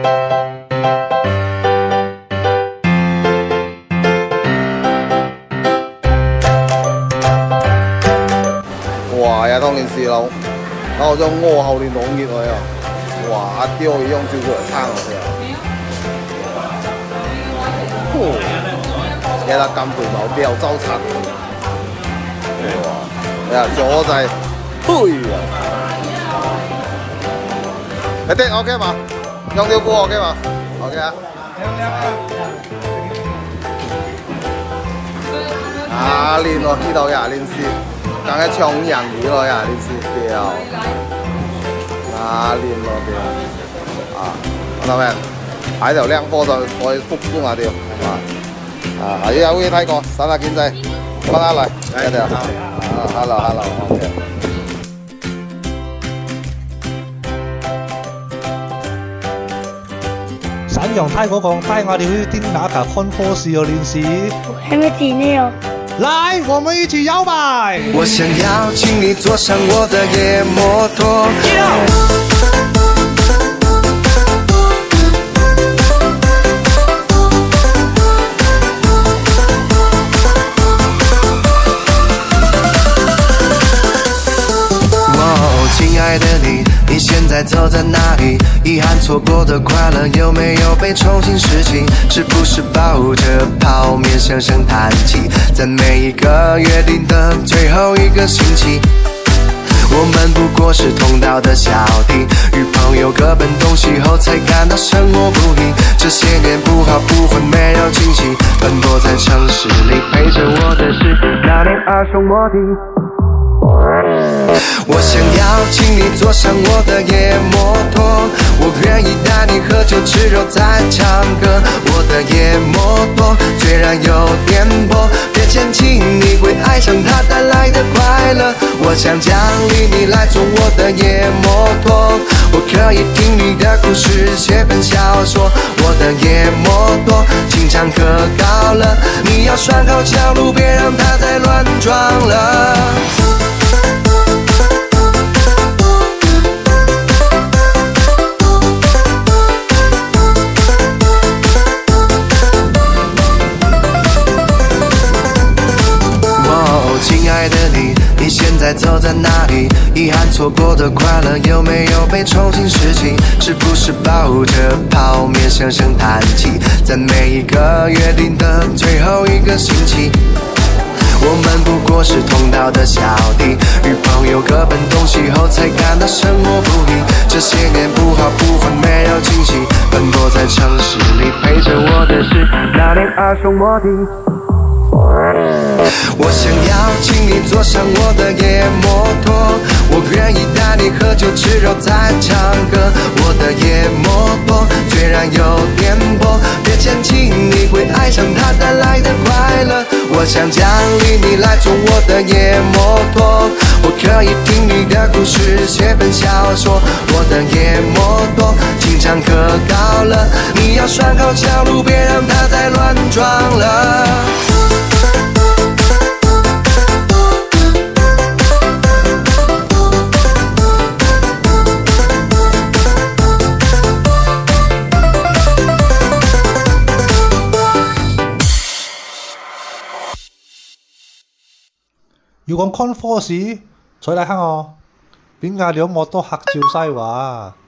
哇！又當練士佬，然後將鵝後連弄熱佢啊！哇！一丟一用就過嚟撐落去啊！記得金培毛標周柒。哇！呀，左仔，嘿呀！一啲 OK 嘛？用條菇 OK 嘛 ？OK 啊！啊，練喎呢度呀，練士。 刚才抢人鱼了呀，你是掉哪里了掉啊？看到没？喺條靚波就可以復甦下掉，係嘛？啊，有冇睇過？手下見仔，翻下嚟，一條。啊 ，hello，OK。 散養泰國講帶我哋去聽那個看科事哦，練士。 還沒幾年哦。 来，我们一起摇摆。 我想要请你坐上我的野摩托。哦，亲爱的你，你现在走在哪里？遗憾错过的快乐有没有被重新拾起？是不是抱着泡面声声叹气？在每一个约定的最后一个星期，我们不过是同道的小弟，与朋友各奔东西后才感到生活不易。这些年不好不坏没有惊喜，奔波在城市里，陪着我的是那辆二手摩的。 我想要请你坐上我的野摩托，我愿意带你喝酒吃肉再唱歌。我的野摩托虽然有颠簸，别嫌弃，你会爱上它带来的快乐。我想奖励你来坐我的野摩托，我可以听你的故事，写本小说。我的野摩托经常可高了，你要拴好桥路，别让它再乱撞了。 亲爱的你，你现在走在哪里？遗憾错过的快乐有没有被重新拾起？是不是抱着泡面声声叹气？在每一个约定的最后一个星期，我们不过是同道的小弟，与朋友各奔东西后才感到生活不易。这些年不好不坏没有惊喜，奔波在城市里，陪着我的是那辆二手摩的。 我想要请你坐上我的野摩托，我愿意带你喝酒吃肉再唱歌。我的野摩托虽然有颠簸，别嫌弃，你会爱上它带来的快乐。我想奖励你来坐我的野摩托，我可以听你的故事，写本小说。我的野摩托经常可高了，你要拴好桥路，别让它再乱撞了。 要講 con 科士，取嚟黑我，邊架兩我都黑照西話。